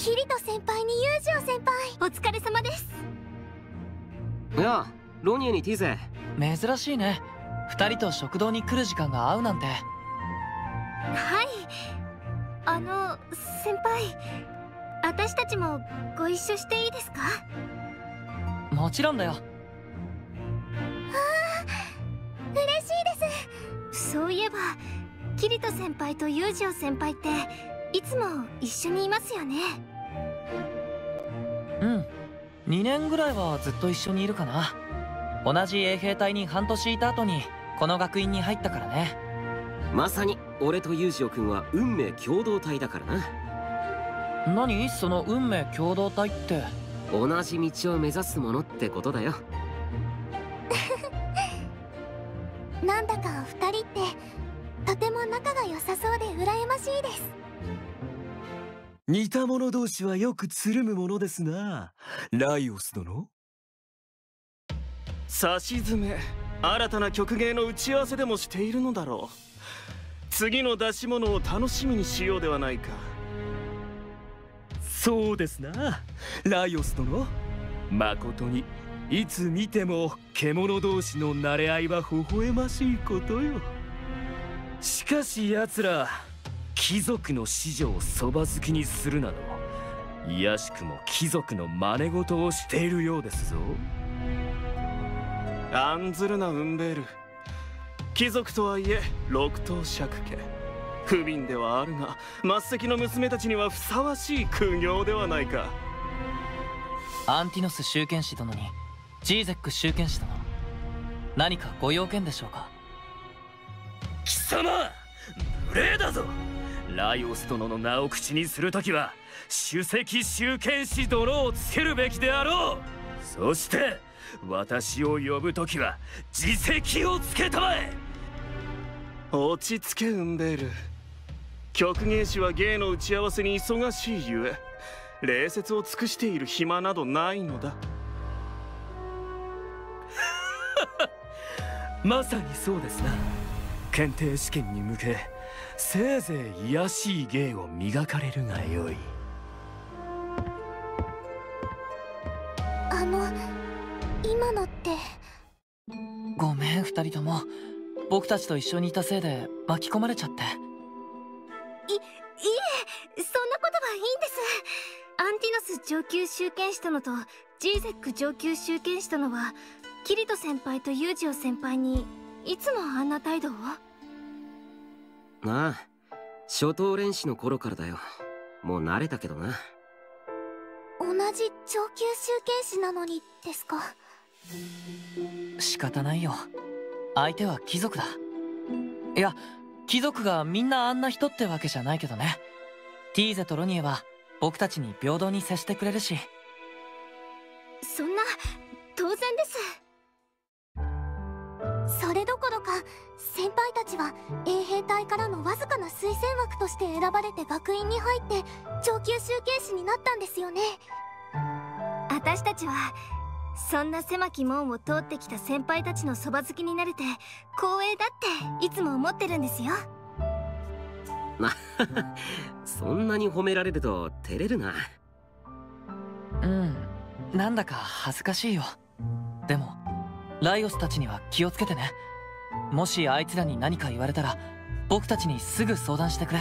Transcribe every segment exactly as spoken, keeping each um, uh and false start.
キリト先輩にユージオ先輩、お疲れ様です。 いや、ロニエにティゼ。 珍しいね、二人と食堂に来る時間が合うなんて。はい、 あの先輩、私たちもご一緒していいですか？ もちろんだよ。ああ、嬉しいです。そういえばキリト先輩とユージオ先輩っていつも一緒にいますよね。 うん、にねんぐらいはずっと一緒にいるかな。同じ衛兵隊に半年いた後にこの学院に入ったからね。 まさに俺とユージオ君は運命共同体だからな。 何その運命共同体って。 同じ道を目指すものってことだよ。 なんだか二人ってとても仲が良さそうで羨ましいです。 似た者同士はよくつるむものですな、ライオス殿。 さしずめ、新たな曲芸の打ち合わせでもしているのだろう。次の出し物を楽しみにしようではないか。 そうですな、ライオス殿。まことにいつ見ても獣同士の馴れ合いは微笑ましいことよ。しかし奴ら貴族の子女をそば好きにするなど、いやしくも貴族の真似事をしているようですぞ。 案ずるなウンベール。貴族とはいえ六等爵家。不憫ではあるが末席の娘たちにはふさわしい苦行ではないか。 アンティノス宗剣士殿にジーゼック宗剣士殿、何かご用件でしょうか？ 貴様、無礼だぞ。ライオス殿の名を口にするときは首席宗剣士殿をつけるべきであろう。そして私を呼ぶときは自責をつけたまえ。 落ち着けウンベール。曲芸師は芸の打ち合わせに忙しいゆえ、礼節を尽くしている暇などないのだ。 まさにそうですな。検定試験に向けせいぜい卑しい芸を磨かれるがよい。 あの今のって。 ごめん二人とも、僕たちと一緒にいたせいで巻き込まれちゃって。 いいえ、そんなことはいいんです。アンティノス上級宗剣士殿とジーゼック上級宗剣士殿はキリト先輩とユージオ先輩にいつもあんな態度を。 なあ、初等練習の頃からだよ。もう慣れたけどな。 同じ上級宗剣士なのにですか？ 仕方ないよ、相手は貴族だ。いや、貴族がみんなあんな人ってわけじゃないけどね。ティーゼとロニエは僕たちに平等に接してくれるし。 そんな、当然です。それどころか先輩たちは衛兵隊からのわずかな推薦枠として選ばれて学院に入って上級宗剣士になったんですよね。私たちはそんな狭き門を通ってきた先輩たちのそば好きになれて光栄だっていつも思ってるんですよ。 なそんなに褒められると照れるな。 うん、なんだか恥ずかしいよ。でもライオスたちには気をつけてね。もしあいつらに何か言われたら僕たちにすぐ相談してくれ。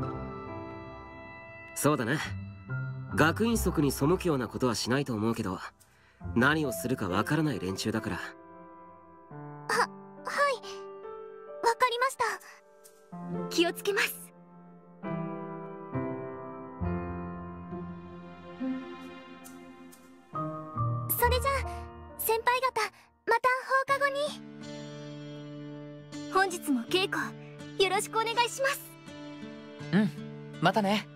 そうだな。学院則に背くようなことはしないと思うけど、何をするかわからない連中だから。は、 はい、わかりました。気をつけます。それじゃあ先輩方、また放課後に。本日も稽古よろしくお願いします。 うん、またね。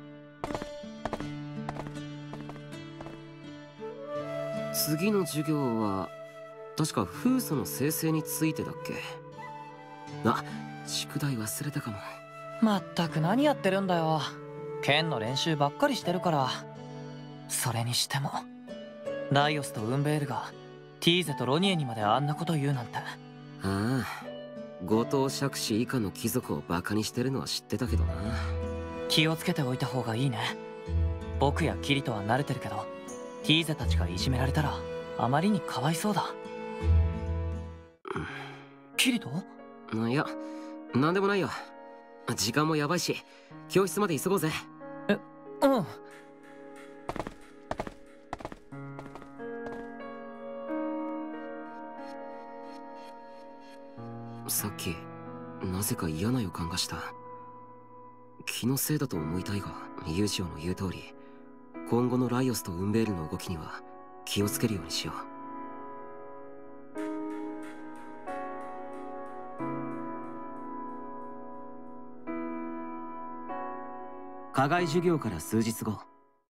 次の授業は確か風素の生成についてだっけ。あ、宿題忘れたかも。 まったく何やってるんだよ。剣の練習ばっかりしてるから。それにしてもライオスとウンベールがティーゼとロニエにまであんなこと言うなんて。 ああ、五等爵士以下の貴族をバカにしてるのは知ってたけどな。 気をつけておいた方がいいね。 僕やキリトは慣れてるけど、ティーゼたちがいじめられたらあまりにかわいそうだ。キリト？ いや、なんでもないよ。時間もやばいし、教室まで急ごうぜ。 え、うん。 さっきなぜか嫌な予感がした。気のせいだと思いたいが、ユージオの言う通り、今後のライオスとウンベールの動きには気をつけるようにしよう。課外授業から数日後。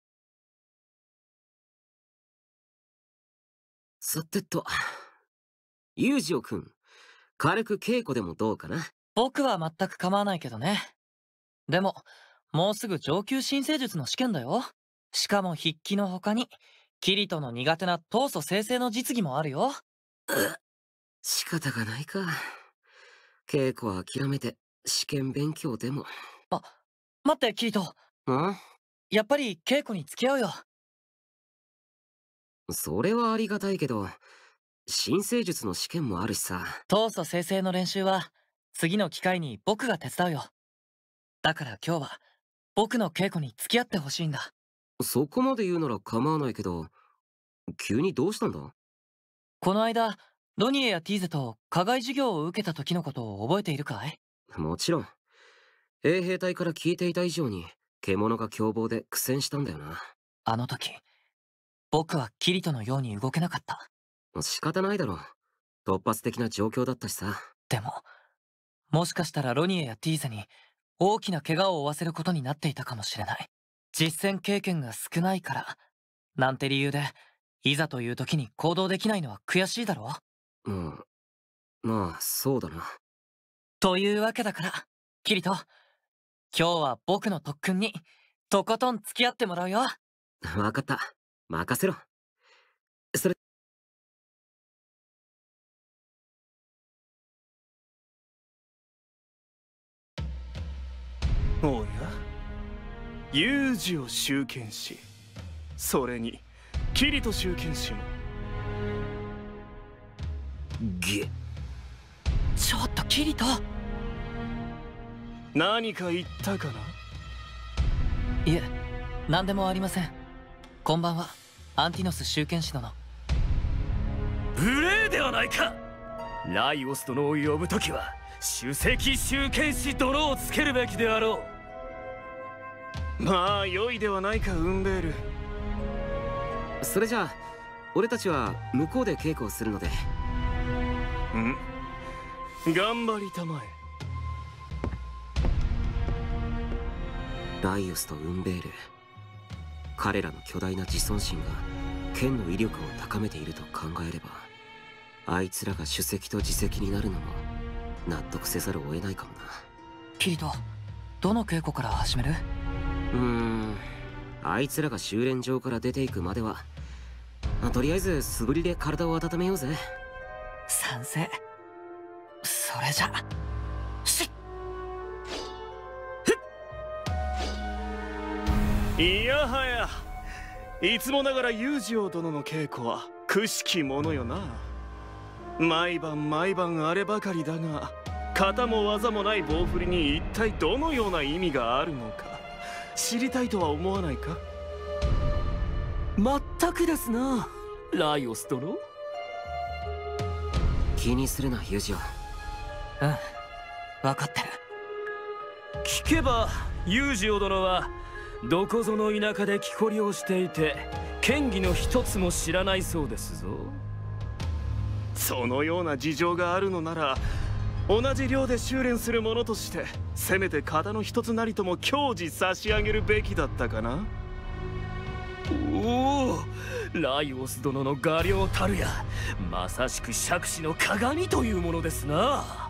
さてと、ユージオ君、軽く稽古でもどうかな？ 僕は全く構わないけどね。でも、もうすぐ上級新生術の試験だよ。しかも筆記の他に、キリトの苦手な闘争生成の実技もあるよ。 仕方がないか。稽古は諦めて試験勉強でも。 あ、待って、キリト。 ん？ やっぱり稽古に付き合うよ。 それはありがたいけど、新生術の試験もあるしさ。 闘争生成の練習は、次の機会に僕が手伝うよ。だから今日は、僕の稽古に付き合ってほしいんだ。 そこまで言うなら構わないけど、急にどうしたんだ？ この間、ロニエやティーゼと課外授業を受けた時のことを覚えているかい？ もちろん。衛兵隊から聞いていた以上に、獣が凶暴で苦戦したんだよな。 あの時、僕はキリトのように動けなかった。 仕方ないだろう。突発的な状況だったしさ。 でも、もしかしたらロニエやティーゼに大きな怪我を負わせることになっていたかもしれない。実戦経験が少ないから、なんて理由で、いざという時に行動できないのは悔しいだろう？うん。まあ、そうだな。 というわけだから、キリト、今日は僕の特訓に、とことん付き合ってもらうよ。 わかった。任せろ。それ、 おや、ユージを集権し、それにキリト集権しも。 げ。 ちょっとキリト。 何か言ったかな？ いえ、何でもありません。こんばんは、アンティノス集権使殿。 無礼ではないか。ライオス殿を呼ぶときは首席集権使殿をつけるべきであろう。まあ良いではないか、ウンベール。 それじゃあ俺たちは向こうで稽古をするので。 ん？頑張りたまえ。 ライオスとウンベール、彼らの巨大な自尊心が剣の威力を高めていると考えれば、あいつらが主席と次席になるのも納得せざるを得ないかもな。 キリト、どの稽古から始める？ うーん、あいつらが修練場から出ていくまでは、とりあえず素振りで体を温めようぜ。 賛成。それじゃしっいやはや、いつもながらユージオ殿の稽古はくしきものよな。毎晩毎晩あればかりだが、型も技もない棒振りに一体どのような意味があるのか知りたいとは思わないか？ まったくですな、ライオス殿。 気にするな、ユージオ。 うん、分かってる。 聞けばユージオ殿はどこぞの田舎で木こりをしていて、剣技の一つも知らないそうですぞ。 そのような事情があるのなら、同じ寮で修練する者としてせめて型の一つなりとも矜持差し上げるべきだったかな。 おお、ライオス殿の画量たるや、まさしく杓子の鏡というものですな。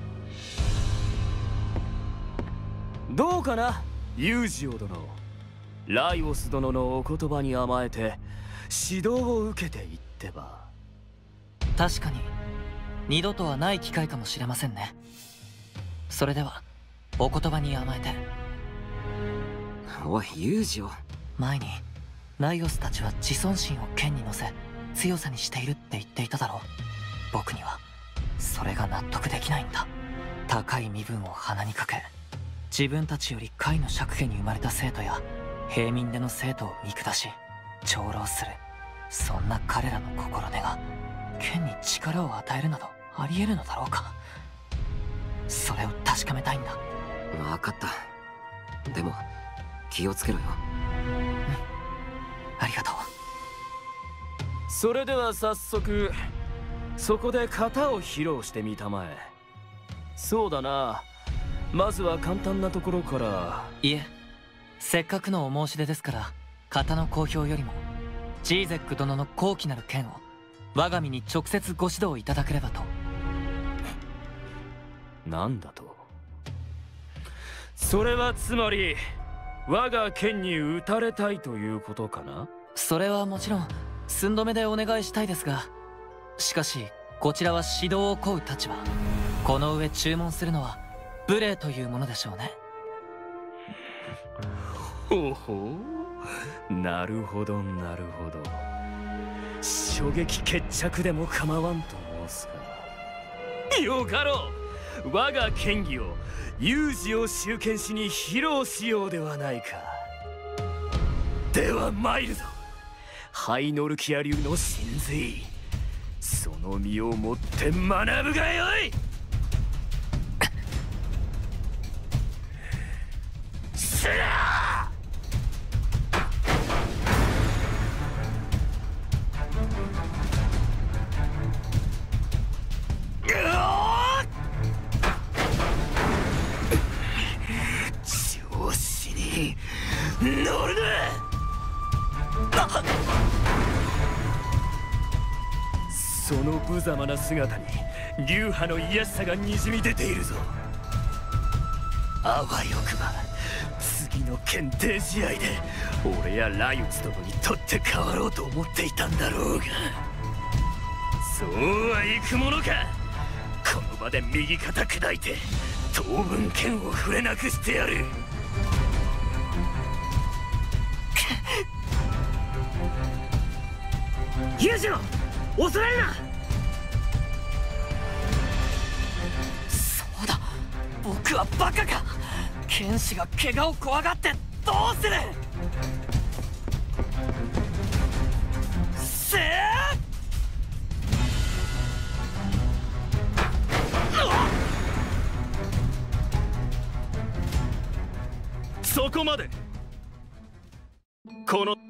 どうかな、ユージオ殿。ライオス殿のお言葉に甘えて指導を受けていってば。 確かに二度とはない機会かもしれませんね。それではお言葉に甘えて。 おいユージオ。 前にライオスたちは自尊心を剣に乗せ強さにしているって言っていただろう。僕にはそれが納得できないんだ。高い身分を鼻にかけ、自分たちより下位の釈家に生まれた生徒や平民での生徒を見下し長老する、そんな彼らの心根が剣に力を与えるなどありえるのだろうか。それを確かめたいんだ。 分かった。でも気をつけろよ。 うん、ありがとう。 それでは早速そこで型を披露してみたまえ。そうだな、まずは簡単なところから。 いえ、せっかくのお申し出ですから、型の好評よりもジーゼック殿の高貴なる剣を我が身に直接ご指導いただければと。 なんだと。それはつまり我が剣に打たれたいということかな。 それはもちろん寸止めでお願いしたいですが、しかしこちらは指導を請う立場。この上注文するのは無礼というものでしょうね。 ほほう、なるほどなるほど。衝撃決着でも構わんと申すか。よかろう、我が剣技を有事を集権しに披露しようではないか。では参るぞ、ハイノルキア流の神髄、その身をもって学ぶがよい。しら調子に乗るな。その無様な姿に流派の卑しさがにじみ出ているぞ。あわよくば次の検定試合で俺やライオス殿に取って代わろうと思っていたんだろうが、そうはいくものか。この場で右肩砕いて当分剣を触れなくしてやる。裕次郎、恐れるな。 そうだ、僕はバカか。剣士が怪我を怖がってどうする。せーそこまで。この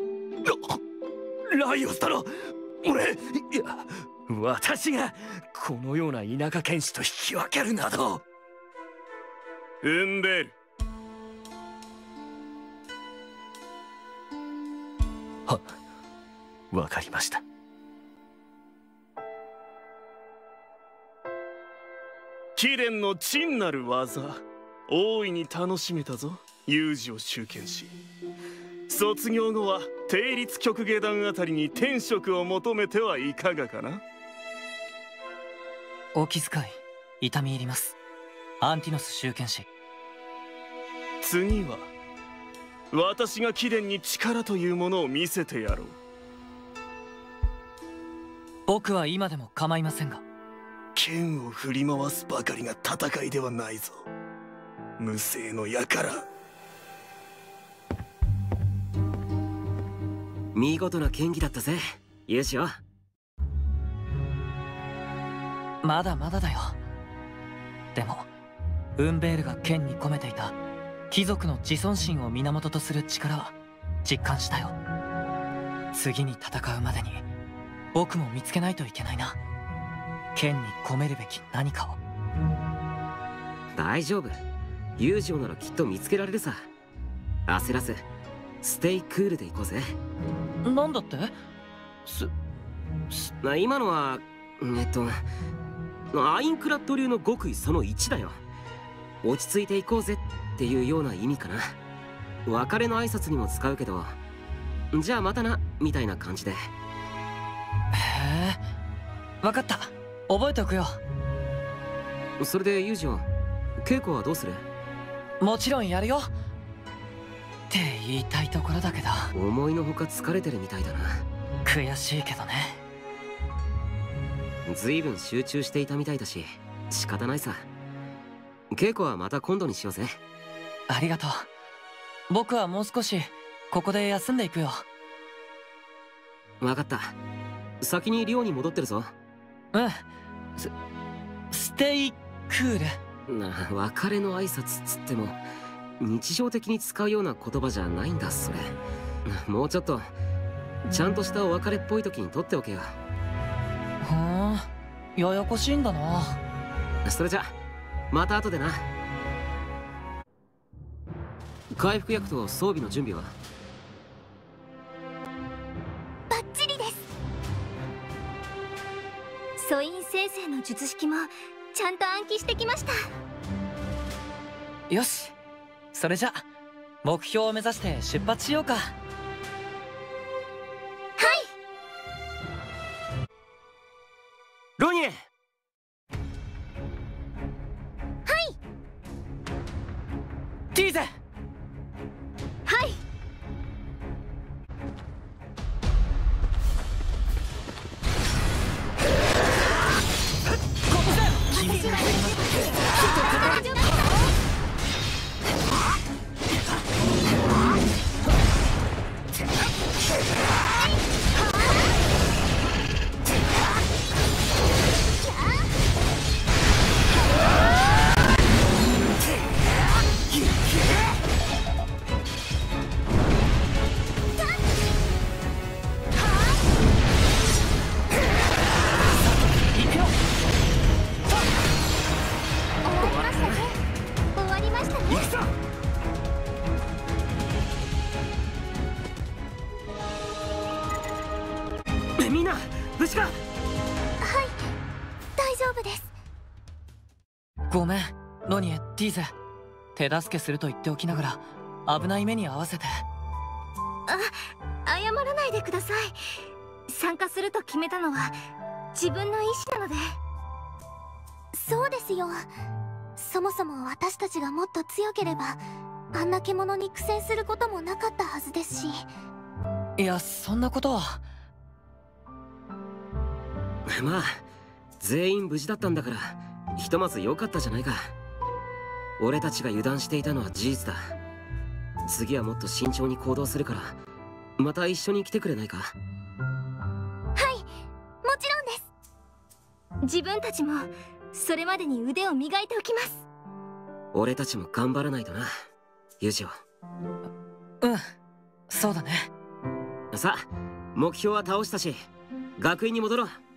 ライオス殿、俺、いや私がこのような田舎剣士と引き分けるなど。 ウンベール。 は、わかりました。 貴殿の真なる技、大いに楽しめたぞ。有事を集権し、卒業後は定律曲芸団あたりに転職を求めてはいかがかな。 お気遣い痛み入ります、アンティノス集権士。 次は私が貴殿に力というものを見せてやろう。 僕は今でも構いませんが。 剣を振り回すばかりが戦いではないぞ、無声の輩。 見事な剣技だったぜ、ユシオ。 まだまだだよ。でもウンベールが剣に込めていた貴族の自尊心を源とする力は実感したよ。次に戦うまでに僕も見つけないといけないな、剣に込めるべき何かを。 大丈夫、ユジオならきっと見つけられるさ。焦らずステイクールで行こうぜ。 なんだって？す、 す今のはえっとアインクラッド流の極意そのいちだよ。落ち着いていこうぜっていうような意味かな。別れの挨拶にも使うけど、じゃあまたなみたいな感じで。へえ、分かった、覚えておくよ。 それでユジオ、稽古はどうする？ もちろんやるよ。 って言いたいところだけど、 思いのほか疲れてるみたいだな。 悔しいけどね。 ずいぶん集中していたみたいだし仕方ないさ。稽古はまた今度にしようぜ。 ありがとう。僕はもう少しここで休んでいくよ。 分かった。先に寮に戻ってるぞ。 うん。スステイクールな、別れの挨拶つっても日常的に使うような言葉じゃないんだそれ。もうちょっとちゃんとしたお別れっぽい時に取っておけよ。 ふん、ややこしいんだな。 それじゃまた後でな。回復薬と装備の準備は？ バッチリです。素因先生の術式もちゃんと暗記してきました。 よし、それじゃ目標を目指して出発しようか。 ロニエ。 ティーゼ。 はい。 みんな無事か？はい、 大丈夫です。 ごめんロニエ、ティーゼ。手助けすると言っておきながら危ない目に遭わせて。 あ、謝らないでください。参加すると決めたのは自分の意思なので。そうですよ。そもそも私たちがもっと強ければあんな獣に苦戦することもなかったはずですし。 いや、そんなことは。 まあ全員無事だったんだからひとまず良かったじゃないか。俺たちが油断していたのは事実だ。次はもっと慎重に行動するからまた一緒に来てくれないか？ はい、もちろんです。自分たちもそれまでに腕を磨いておきます。 俺たちも頑張らないとな、ユジオ。 うん、そうだね。 さあ目標は倒したし学院に戻ろう。